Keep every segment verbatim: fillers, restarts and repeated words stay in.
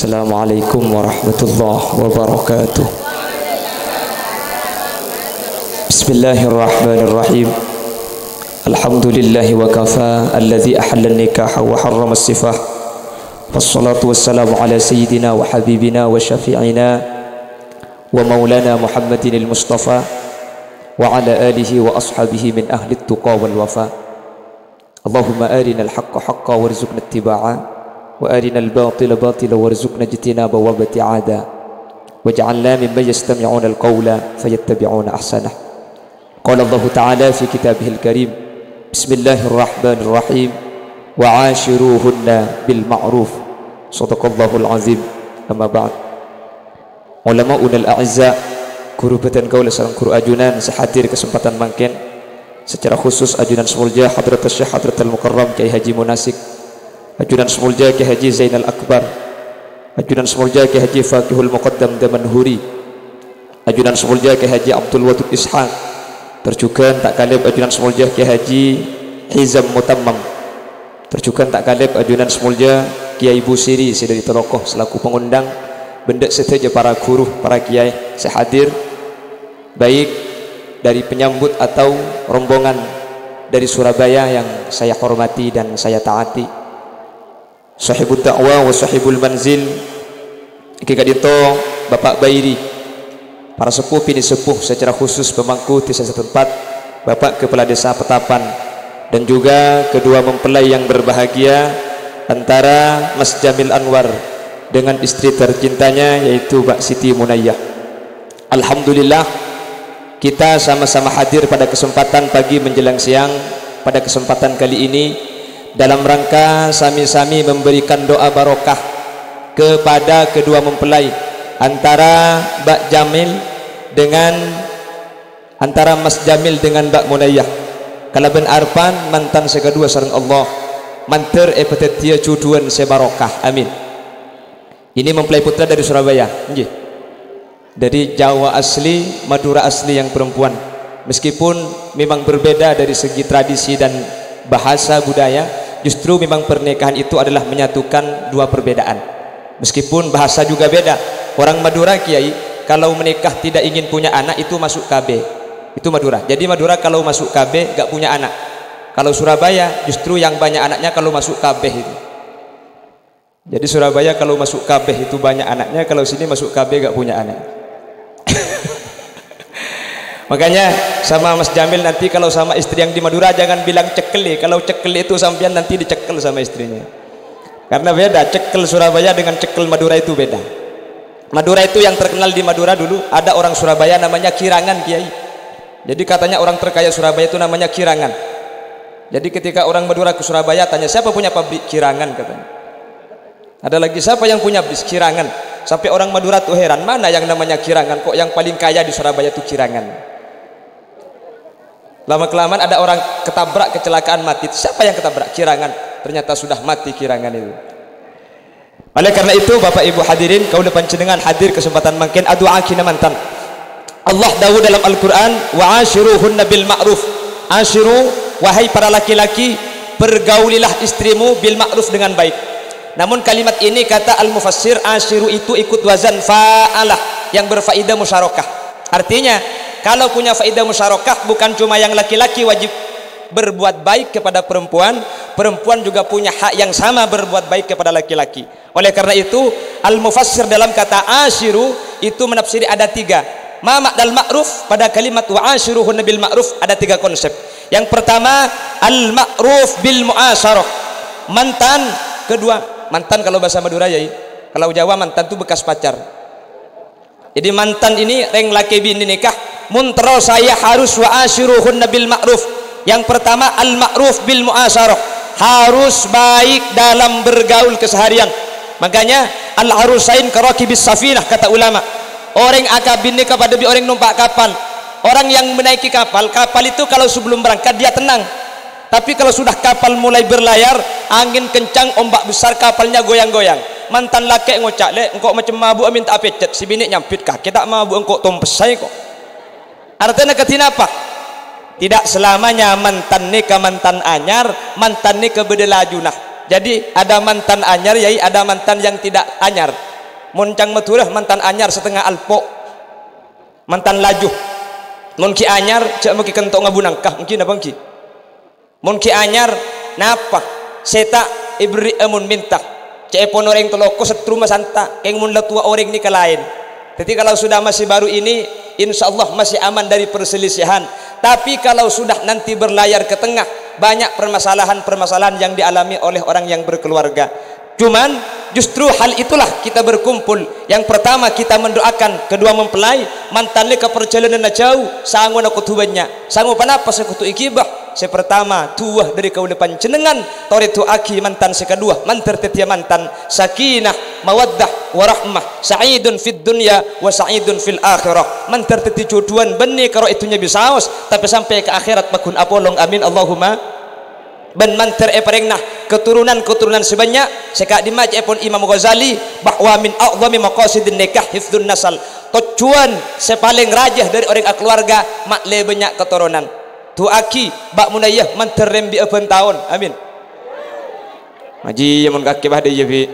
Assalamualaikum warahmatullahi wabarakatuh. Bismillahirrahmanirrahim. Alhamdulillahi wa kafa alladhi ahalla an-nikaha wa harrama as-sifah. Wassalatu wassalamu ala sayyidina wa habibina wa syafi'ina wa maulana Muhammadin al-Mustafa wa ala alihi wa ashabihi min ahli at-tuqa wal wafa. Allahumma arina al-haqqa haqqa warzuqna ittiba'a wa arina al-batila batila warzuqna ijtinaba wa bati'ada waj'alna mimman yastami'una al-qawla fayattabi'una ahsanah. Qala Allah Ta'ala fi kitabihil karim, Bismillahirrahmanirrahim, wa 'ashiruhunna bil ma'ruf. Shadaqallahul azim. Amma ba'd. Ulama'una al-a'izza, guru batan kaula sareng guru ajunan sehadir kesempatan mangken secara khusus ajunan semulja Hadratus Syekh Hadratul Mukarram Kiai Haji Munasik, ajunan semulja Kiai Haji Zainal Akbar, ajunan semulja Kiai Haji Faqihul Muqaddam Damanhuri, ajunan semulja Kiai Haji Abdul Wadud Ishaq, terjugan tak kalib ajunan semulja Kiai Haji Hizam Mutammam, terjugan tak kalib ajunan semulja Kiai Busiri Sidari Tolokoh selaku pengundang bendek seteja para guru, para kiai sehadir, baik dari penyambut atau rombongan dari Surabaya yang saya hormati dan saya taati, sahibul da'wah wa sahibul manzil iki kadito Bapak Bairi, para sepuh ini sepuh secara khusus pemangku desa setempat, Bapak Kepala Desa Petapan, dan juga kedua mempelai yang berbahagia antara Mas Jamil Anwar dengan istri tercintanya yaitu Mbak Siti Munayyah. Alhamdulillah kita sama-sama hadir pada kesempatan pagi menjelang siang pada kesempatan kali ini dalam rangka sami-sami memberikan doa barokah kepada kedua mempelai antara Mbak Jamil dengan antara Mas Jamil dengan Mbak Munayyah. Kalaben arpan mantan sekedua sareng Allah manter epetetia cuduan sebarokah, amin. Ini mempelai putra dari Surabaya, nggih. Dari Jawa asli, Madura asli yang perempuan. Meskipun memang berbeda dari segi tradisi dan bahasa budaya, justru memang pernikahan itu adalah menyatukan dua perbedaan. Meskipun bahasa juga beda. Orang Madura Kiai kalau menikah tidak ingin punya anak itu masuk K B. Itu Madura. Jadi Madura kalau masuk K B gak punya anak. Kalau Surabaya justru yang banyak anaknya kalau masuk K B itu. Jadi Surabaya kalau masuk K B itu banyak anaknya, kalau sini masuk K B gak punya anak. Makanya sama Mas Jamil nanti kalau sama istri yang di Madura jangan bilang cekel. Kalau cekel itu sampean nanti dicekel sama istrinya. Karena beda, cekel Surabaya dengan cekel Madura itu beda. Madura itu yang terkenal di Madura dulu ada orang Surabaya namanya Kirangan, Kiai. Jadi katanya orang terkaya Surabaya itu namanya Kirangan. Jadi ketika orang Madura ke Surabaya tanya siapa punya pabrik Kirangan, katanya. Ada lagi siapa yang punya bis Kirangan. Sampai orang Madura tuh heran, mana yang namanya Kirangan, kok yang paling kaya di Surabaya itu Kirangan. Lama kelamaan ada orang ketabrak kecelakaan mati. Siapa yang ketabrak? Kirangan. Ternyata sudah mati Kirangan itu. Oleh karena itu Bapak Ibu hadirin, kaula panjenengan hadir kesempatan mangken adu'a kina mantan. Allah dawuh dalam Al-Qur'an, wa ashiruhunna bil ma'ruf. Ashiru, wahai para laki-laki, pergaulilah istrimu bil ma'ruf dengan baik. Namun kalimat ini kata al-mufassir, ashiru itu ikut wazan fa'alah yang berfaedah musyarakah. Artinya kalau punya faedah musyarakah, bukan cuma yang laki-laki wajib berbuat baik kepada perempuan, perempuan juga punya hak yang sama berbuat baik kepada laki-laki. Oleh karena itu al-mufassir dalam kata ashiru itu menafsiri ada tiga. Ma ma'dal ma'ruf pada kalimat wa ashiruhunna bil ma'ruf ada tiga konsep. Yang pertama al-ma'ruf bil mu'asyarah, mantan. Kedua mantan kalau bahasa Madura ya, kalau Jawa mantan itu bekas pacar. Jadi mantan ini reng laki bini nikah muntero saya harus wa ashiruhunna bil ma'ruf. Yang pertama al ma'ruf bil mu'asyarah, harus baik dalam bergaul keseharian. Makanya al arusain karakibis safinah kata ulama. Orang akabin nikah pada bi orang numpak kapal. Orang yang menaiki kapal, kapal itu kalau sebelum berangkat dia tenang. Tapi kalau sudah kapal mulai berlayar, angin kencang, ombak besar, kapalnya goyang-goyang. Mantan laki ngocak, le, engkau macam mabuk minta pecet, si bini nyampit kah? Kita mabuk engkau tompesai kok. Artinya ketina apa? Tidak selamanya mantan nikah mantan anyar, mantan nikah beda laju nah. Jadi ada mantan anyar, yai ada mantan yang tidak anyar. moncang Madura mantan anyar setengah alpo mantan laju mun ki anyar cak maki kentok ngabunangkah mungkin apa ki mun ki anyar napa seta ibri amun minta cak pon orang toloko setru masanta keng mun latua orang ni kalain. Jadi kalau sudah masih baru ini insya Allah masih aman dari perselisihan, tapi kalau sudah nanti berlayar ke tengah banyak permasalahan-permasalahan yang dialami oleh orang yang berkeluarga. Cuman justru hal itulah kita berkumpul. Yang pertama kita mendoakan kedua mempelai mantannya ke perjalanan jauh sanggup nak tubannya sanggup panapa sekutu ikibah sepertama tuah dari kau depan jenengan tori tu aki mantan sekedua mantar tetia mantan sakinah mawaddah warahmah sa'idun fid dunya wa sa'idun fil akhirah mantar teti jodohan benih kalau itunya bisa tapi sampai ke akhirat bakun apolong amin Allahumma ben mantar eparengnah keturunan-keturunan sebanyak sekak dimac epon Imam Ghazali bahwa min a'zami maqasidin nikah hifdzun nasal tujuan sepaling rajah dari orang keluarga makle banyak keturunan tu aki bak munayah mantar rembi apan tahun amin maji mun kaki bah dia bi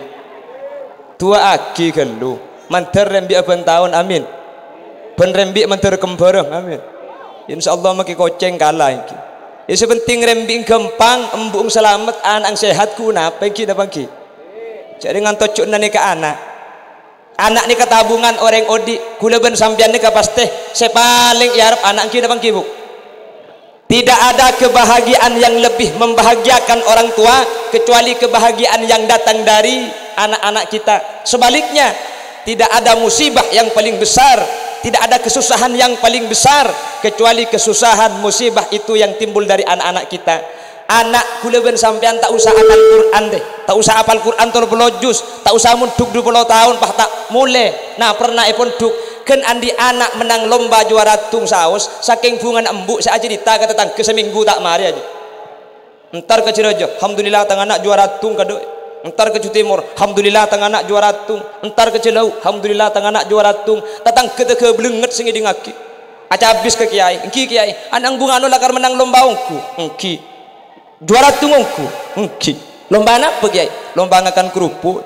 tua aki kelu mantar rembi apan tahun amin ben rembi mantar kembarang amin insyaallah maki koceng kalah iki. Ya sepenting rembing gempang embung selamat anak sehat kuna pengki dah pengki jadi ngan tocok nani ke anak anak ni ketabungan orang odi kula ben sampean ni pasti sepaling yarep anak ki dah pengki bu tidak ada kebahagiaan yang lebih membahagiakan orang tua kecuali kebahagiaan yang datang dari anak-anak kita. Sebaliknya tidak ada musibah yang paling besar, tidak ada kesusahan yang paling besar kecuali kesusahan musibah itu yang timbul dari anak-anak kita. Anak kula ben sampean tak usah hafal Quran deh, tak usah hafal Quran tur belojus, tak usah munduk dua puluh tahun pah tak mulai. Nah pernah ipun duk ken andi anak menang lomba juara tung saus saking bungan embuk saya aja dita kata tang ke seminggu tak mari aja. Entar ke Cirejo, alhamdulillah tang anak juara tung kado. Entar ke Timur, alhamdulillah tang anak juara tung. Entar ke Cilau, alhamdulillah tang anak juara tung. Tatang ke ke belenget sing di ngaki. Aca habis ke kiai, engki kiai, anang bunga anu lakar menang lomba ongku. Engki. Juara tung ongku. Engki. Lomba apa kiai? Lomba ngakan kerupuk.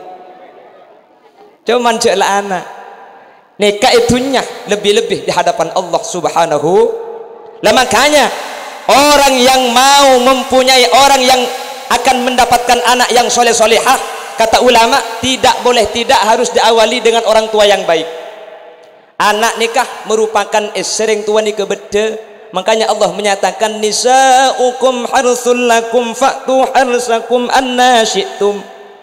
Cuman ceklah anak. Nikah itunya lebih-lebih di hadapan Allah Subhanahu. Lah makanya orang yang mau mempunyai orang yang akan mendapatkan anak yang soleh solehah kata ulama tidak boleh tidak harus diawali dengan orang tua yang baik. Anak nikah merupakan sering tua nikah beda. Makanya Allah menyatakan nisaukum harsul lakum fa'tu harsakum anna syi'tum.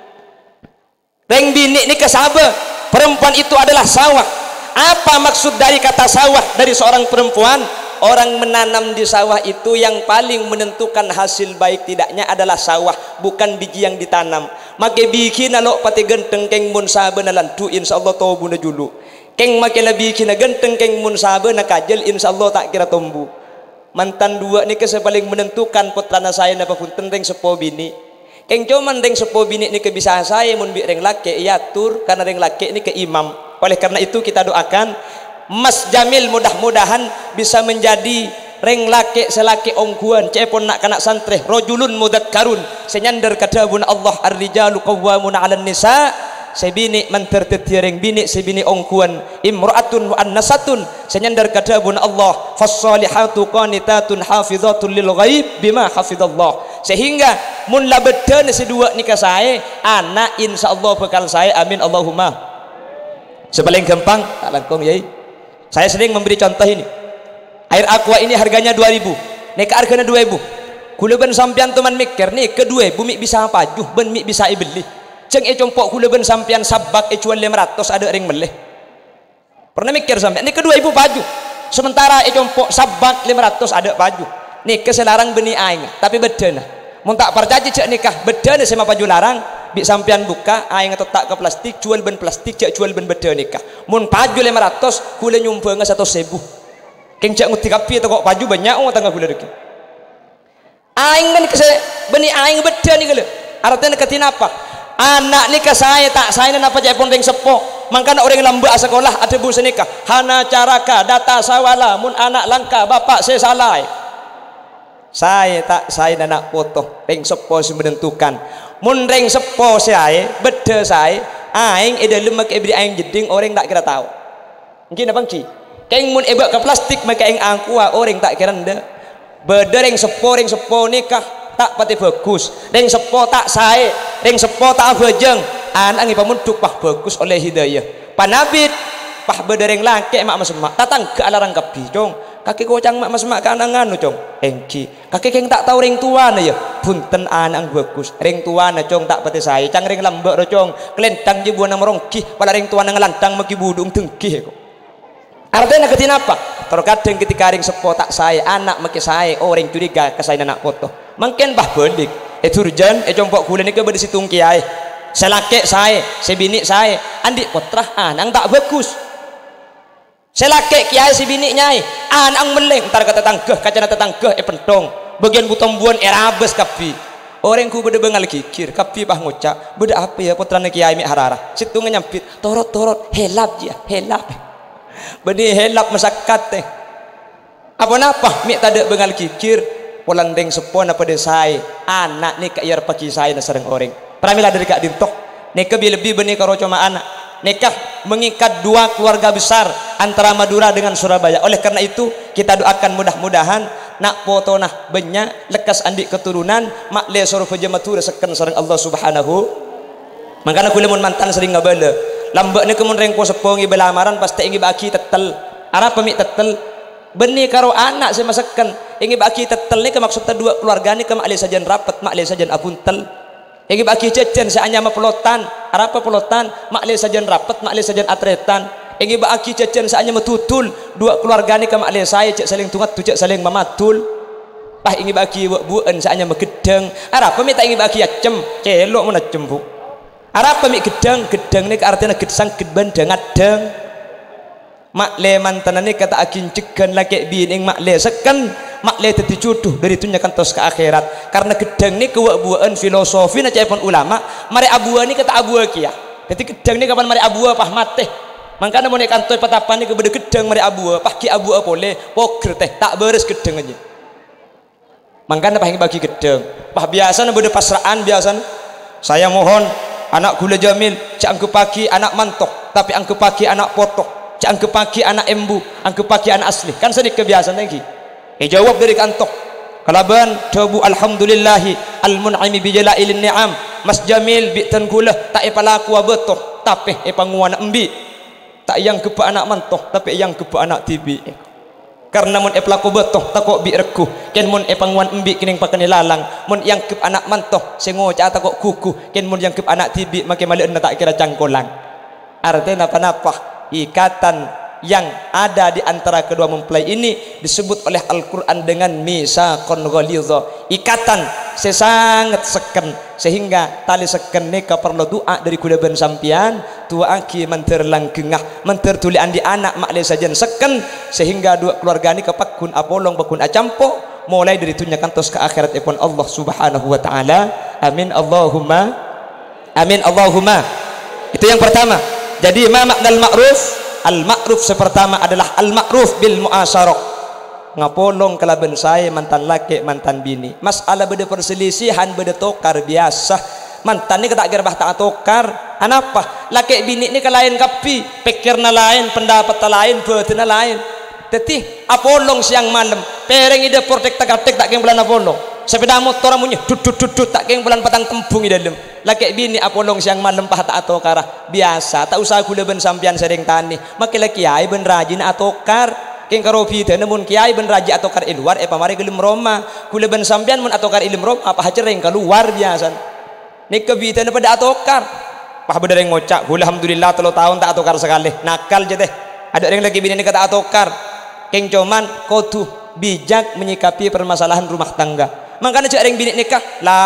Reng bini nikah sahabat perempuan itu adalah sawah. Apa maksud dari kata sawah dari seorang perempuan? Orang menanam di sawah itu yang paling menentukan hasil baik tidaknya adalah sawah, bukan biji yang ditanam. Maka bikin alok pati genteng keng mun saben alan tu insyaallah tau bunda julu. Keng make lebih kina genteng keng mun saben kajel insyaallah tak kira tombu. Mantan dua ni kese paling menentukan putrana saya napa pun tenteng sepo bini. Keng cuman reng sepo bini ni ke bisa saya mun bi reng laki iatur karena reng laki ni ke imam. Oleh karena itu kita doakan Mas Jamil mudah-mudahan bisa menjadi reng laki selaki ongkuan cepon nak kanak santreh rojulun mudakkarun senyandar kadabun Allah ar-rijalu qawwamuna 'alan nisa sebini mantar tetireng bini sebini ongkuan imra'atun wa annasatun senyandar kadabun Allah fas-salihatu qanitatun hafizatun lil ghaib bima hafizallah sehingga mun labedan sedua nikah saya anak insyaallah bekal saya amin Allahumma. Sepaling gampang tak langkung yai. Saya sering memberi contoh ini. Air aqua ini harganya dua ribu. Nek harganya dua ribu. Kula ben sampean teman mikir nih kedua bumi bisa apa juh ben mi bisa ibeli. Ceng e compok kula ben sampean sabak e jual lima ratus ada ring meleh. Pernah mikir sampean nih kedua ibu baju. Sementara e compok sabak lima ratus ada baju. Nih keselarang beni aing tapi bedana. Mun tak percaya cek nikah bedana sama baju larang bi sampean buka aing tetak ke plastik jual ben plastik cek jual ben beda nikah mun baju lima ratus kula nyumbang satu sebu keng cek nguti kapi atau kok baju banyak oh tangga kula deki aing kan kese beni aing beda nih kala artinya ketin apa anak nikah saya tak saya napa cek pun ring sepo mangkana orang lambak sekolah ada bu nikah hana caraka data sawala mun anak langka bapak saya salah saya tak saya nak foto ring sepo si menentukan mun reng sepo saya beda saya aing e dalem make beri aing jeding orang tak kira tahu mungkin apa ki keng mun ebak ke plastik make aing angkua orang tak kira nda beda reng sepo reng sepo nikah tak pati bagus reng sepo tak sae reng sepo tak bejeng anak ngi pamunduk pah bagus oleh hidayah panabit pah beda reng laki mak mas mak tatang ke alarang kebi cong kaki kocang mak mas mak kanangan cong engki kaki keng tak tahu ring tua na ya punten anak bagus ring tua na cong tak pati sae cang ring lambek ro cong kelentang je buana merongki pada ring tua na ngelantang maki budung tengki kok artinya ketin apa terkadang ketika ring sepo tak sae anak maki sae orang curiga kesain anak foto mungkin bah belik eh turjan eh compok kula ni ke bede situng kiai selake sae sebini sae andik putrah anak tak bagus selake kiai sebini nyai anak meleng entar kata tanggeh kacana tetanggeh eh pentong bagian buton buan erabes kapi orang ku bede bengal kikir kapi bah ngucap bede apa ya putrane kiai mi harara situng nyampit torot torot helap dia helap bede helap masakat teh apa napa mi tade bengal kikir polandeng sepon apa desai anak ni ka iar paki saya na sareng orang pramila dari kak dintok nikah lebih benih karo cuma anak nikah mengikat dua keluarga besar antara Madura dengan Surabaya oleh karena itu kita doakan mudah-mudahan nak foto nah banyak lekas andik keturunan mak le soro Madura seken sareng Allah subhanahu makanya kula mun mantan sering ngabala lambek ni kemun reng po sepongi belamaran pasti ingi baki tetel arah pemik tetel benih karo anak saya masakan ingi baki tetel ni ke maksudnya dua keluarga ni ke mak le sajan rapat mak le sajan apuntel ingi baki cecen saya hanya pelotan arah apa pelotan mak le sajan rapat mak le sajan atretan ingi baki cecen saya hanya metutul dua keluarga ni ke mak le saya cek saling tungat tu cek saling mamatul pah ingi baki buan saya hanya megedeng arah apa minta ingi baki acem celok mana cembu arah apa mi gedeng gedeng ni ke artinya gedsang gedban dengan deng mak le mantan ni kata akin cegan laki bining mak le seken mak le teti jodoh dari tunyakan tos ke akhirat karena gedeng ni kewa-buaan filosofi na pun ulama mari abua ni kata abua kia jadi gedeng ni kapan mari abua pah mate makanya mau nek kantoy patapan ni kebede gedeng mari abua pah ki abua boleh poker teh tak beres gedeng aja makanya pah bagi gedeng pah biasa na bede pasraan biasa saya mohon anak gula jamil cak angke pagi anak mantok tapi angke pagi anak potok cak angke pagi anak embu angke pagi anak asli kan sedih kebiasaan lagi eh jawab dari kantok kalaban tabu alhamdulillahi almun'imi bijalailin ni'am mas jamil bi tangulah tak epalaku abetoh tapi epanguana embi tak yang kepa anak mantok tapi yang kepa anak tibi karena mun epalaku betoh takok bi rekuh ken mun epanguan embi kining pakane lalang mun yang kep anak mantoh sengoca takok kuku ken mun yang kep anak tibi make maleun tak kira cangkolang artinya apa-apa ikatan yang ada di antara kedua mempelai ini disebut oleh Al-Quran dengan misaqon ghalidha ikatan sesangat seken sehingga tali seken neka perlu doa dari kudaban sampian tua aki menter langgengah menter tulian di anak makle sajan seken sehingga dua keluarga ni kepakun apolong bakun acampo mulai dari tunyakan tos ke akhirat ipun Allah subhanahu wa ta'ala amin Allahumma amin Allahumma itu yang pertama jadi ma maknal ma'ruf al-ma'ruf sepertama adalah al-ma'ruf bil mu'asyarah ngapolong kelaben saya mantan laki mantan bini masalah beda perselisihan beda tokar biasa mantan ni kata gerbah tak tokar anapa laki bini ni ke lain kapi pikirna lain pendapat lain betina lain tetih apolong siang malam pereng ide protek tak tak tak keng bulan apolong sepeda motor amunya dudut dudut tak keng bulan patang tembung di dalam laki bini apolong siang malam pah tak atokar biasa tak usah gula ben sampian sering tani makin laki kiai ben rajin atokar keng karopi teh namun kiai ben rajin atokar luar eh pamari gelem Roma gula ben sampian mun atokar ilmu Roma apa hacereng keluar biasa nek kebita pada atokar pah bedereng ngocak alhamdulillah telo tahun tak atokar sekali nakal je teh ada yang lagi bini ni kata atokar keng coman kotu bijak menyikapi permasalahan rumah tangga makanya cak ring bini nikah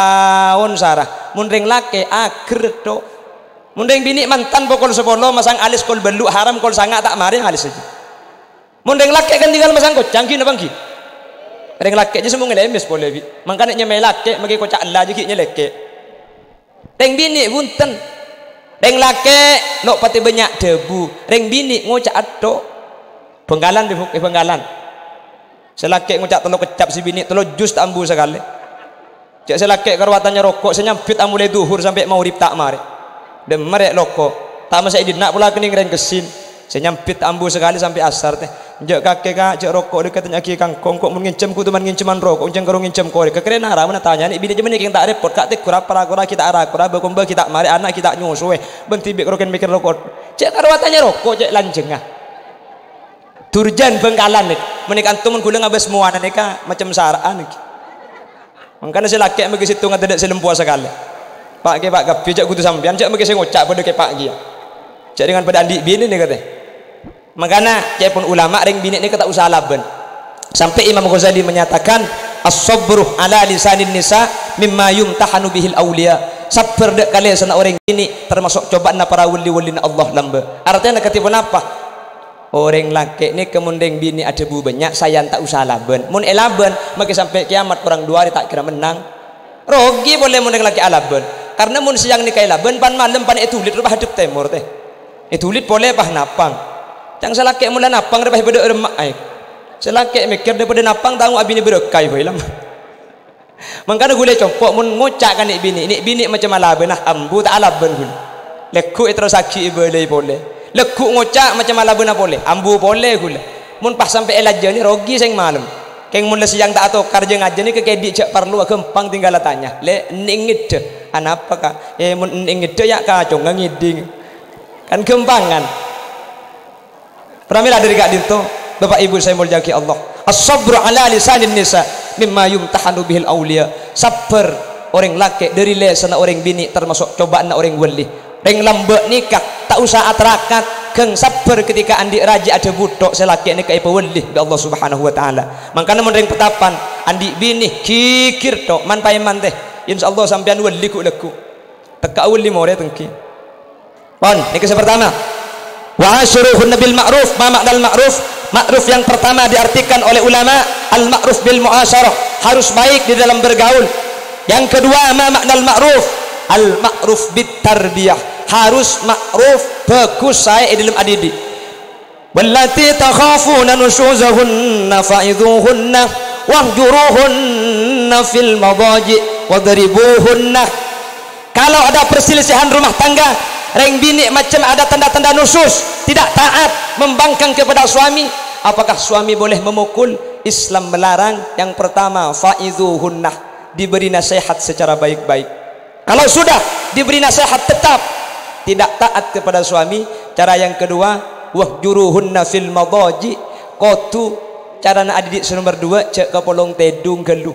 laon sarah mun ring lake ager tok mun ring bini mantan pokol sepolo masang alis kol beluk haram kol sanga tak mari alis aja mun ring lake kan tinggal masang kocang ki nabang ki ring lake aja semua ngelemes boleh bi makanya nyemai lake magi kocak Allah je ki nyeleke ring bini bunten ring lake nok pati banyak debu ring bini ngocak atok Benggalan di eh, Benggalan selaki ngucap telo kecap si bini telo jus tak ambu sekali cak selaki kerwatannya rokok senyampit amule duhur sampai mau rip tak mari dem merek loko tak masa idin nak pula kening ren kesin saya nyampit ambu sekali sampai asar teh njek kakek kak cek rokok dekat nyaki kangkong kok mengincem ku teman nginceman rokok unjang karo ngincem kore kekeren hara mana tanya ni bini jemen yang tak repot kak teh kura para kura kita arah kura bakumba kita mari anak kita nyusuwe benti bek roken mikir rokok cek karo watanya rokok cek lanjeng ah turjan Bengkalan nih menik antum gula ngabes semua neka macam saraan nih makanya saya laki bagi situ nggak selempua sekali pak ke pak kapi cek kudu sampean cek bagi saya ngocak pada ke pak dia cek dengan pada andi bini nih katanya makanya cek pun ulama ring bini ini kata usaha laban sampai Imam Ghazali menyatakan as-sabru ala lisanin nisa mimma yumtahanu bihil awliya sabar dek kalian sana orang bini termasuk cobaan para wali-wali Allah lamba artinya ketipu apa orang laki ini kemudian bini ada bu banyak saya tak usah laban mun elaban maka sampai kiamat orang dua hari tak kira menang rogi boleh mun laki alaban karena mun siang nikah laban pan malam pan itu lit rubah hidup temur teh itu lit boleh pah napang yang selaki mula napang rubah pada remak aik selaki mikir daripada napang tahu abini berkai hilang makanya gue copok mun ngucak kan nik bini nik bini macam alaban nah ambu tak alaban gue leku itu saki boleh boleh lekuk ngocak macam ala benar boleh ambu boleh gula mun pas sampai elaja ni rogi sing malam keng mun siang tak atau kerja ngaji ni ke kedik cak perlu gempang tinggal tanya le ningid anapa ka eh mun ningid ya kacung ngiding kan gempangan pramila dari kak dito Bapak Ibu saya mulyaki Allah as-sabru ala lisanin nisa mimma yumtahanu bihil awliya sabar orang laki dari lesana orang bini termasuk cobaan orang wali reng lambek nikah tak usah aterakat keng sabar ketika andi raja ada budok selaki nikah ipa wali bi Allah subhanahu wa ta'ala makanya mun reng petapan andi bini kikir tok man paiman teh insyaallah sampean wali ku leku teka wali more tengki pon nikah pertama wa asyuruhun bil ma'ruf ma ma'nal ma'ruf ma'ruf yang pertama diartikan oleh ulama al ma'ruf bil muasyarah harus baik di dalam bergaul yang kedua ma ma'nal ma'ruf al ma'ruf bit tarbiyah harus ma'ruf bagus saya di dalam adidi wallati takhafuna nushuzahunna fa'idhuhunna wahjuruhunna fil madaji wadribuhunna kalau ada perselisihan rumah tangga reng bini macam ada tanda-tanda nusus tidak taat membangkang kepada suami apakah suami boleh memukul Islam melarang yang pertama fa'idhuhunna diberi nasihat secara baik-baik kalau sudah diberi nasihat tetap tidak taat kepada suami cara yang kedua wahjuruhunna fil madaji kotu cara nak adik nomor dua cek ke polong tedung geluh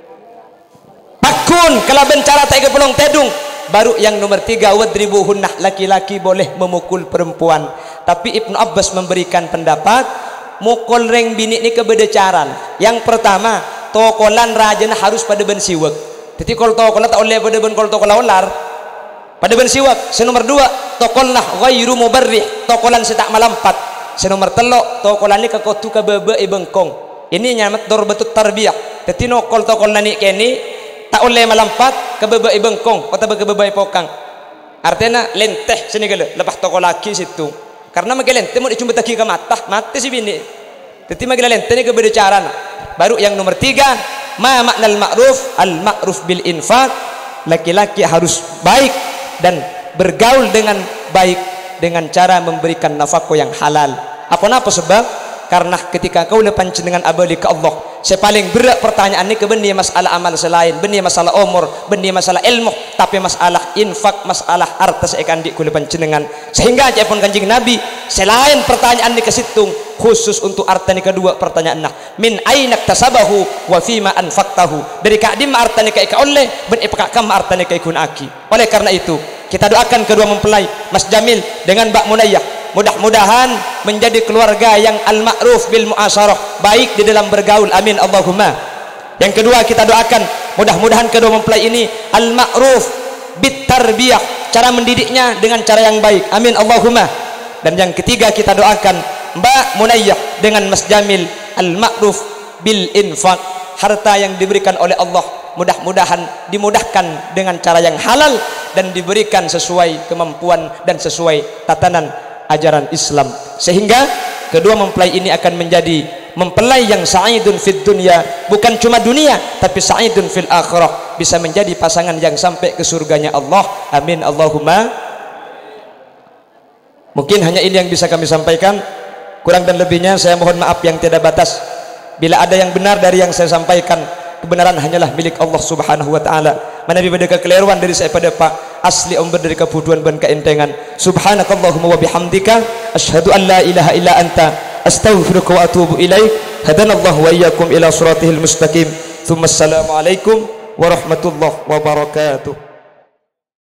pakun kalau bencara tak ke polong tedung baru yang nomor tiga wadribuhunna laki-laki boleh memukul perempuan tapi Ibnu Abbas memberikan pendapat mukul reng bini ini kebedecaran yang pertama tokolan rajana harus pada ben siwek jadi kalau tokolan tak boleh pada ben kalau tokolan ular pada ben siwak senomor dua tokollah ghairu mubarrih tokolan setak malampat senomor telok tokolan ni kekotu ke bebe bengkong ini nyamat dor betut tarbiyah jadi nokol tokolan ni keni tak oleh malampat ke bebe bengkong kota ke bebe pokang artinya lenteh sini gele lepas tokol laki situ karena magi lenteh mau dicumbat lagi ke mata mati si bini jadi magi lenteh ni kebeda cara baru yang nomor tiga ma maknal ma'ruf al ma'ruf bil infaq laki-laki harus baik dan bergaul dengan baik dengan cara memberikan nafkah yang halal apa-apa sebab karena ketika kau lepan dengan abadi ke Allah saya paling berat pertanyaan ini ke benih masalah amal selain benih masalah umur benih masalah ilmu tapi masalah infak masalah harta saya akan dikulepan jenengan sehingga aja pun kanjeng Nabi selain pertanyaan ini ke situng khusus untuk harta ini kedua pertanyaan nah min ainak tasabahu wa fima anfaqtahu dari kadim harta ini kai oleh ben ipakam harta ini kai kunaki oleh karena itu kita doakan kedua mempelai Mas Jamil dengan Mbak Munayyah mudah-mudahan menjadi keluarga yang al-ma'ruf bil mu'asyarah baik di dalam bergaul amin Allahumma yang kedua kita doakan mudah-mudahan kedua mempelai ini al-ma'ruf bit tarbiyah cara mendidiknya dengan cara yang baik amin Allahumma dan yang ketiga kita doakan Mbak Munayyah dengan Mas Jamil al-ma'ruf bil infaq harta yang diberikan oleh Allah mudah-mudahan dimudahkan dengan cara yang halal dan diberikan sesuai kemampuan dan sesuai tatanan ajaran Islam sehingga kedua mempelai ini akan menjadi mempelai yang sa'idun fid dunya bukan cuma dunia tapi sa'idun fil akhirah bisa menjadi pasangan yang sampai ke surganya Allah amin Allahumma Mungkin hanya ini yang bisa kami sampaikan, kurang dan lebihnya saya mohon maaf yang tiada batas. Bila ada yang benar dari yang saya sampaikan, kebenaran hanyalah milik Allah Subhanahu wa taala. Mana pada kekeliruan dari saya pada Pak asli umber dari kebutuhan dan keentengan. Subhanakallahumma wa bihamdika asyhadu an la ilaha illa anta astaghfiruka wa atubu ilaik. Hadanallahu wa iyyakum ila siratihil mustaqim. Tsumma assalamu alaikum warahmatullahi wabarakatuh.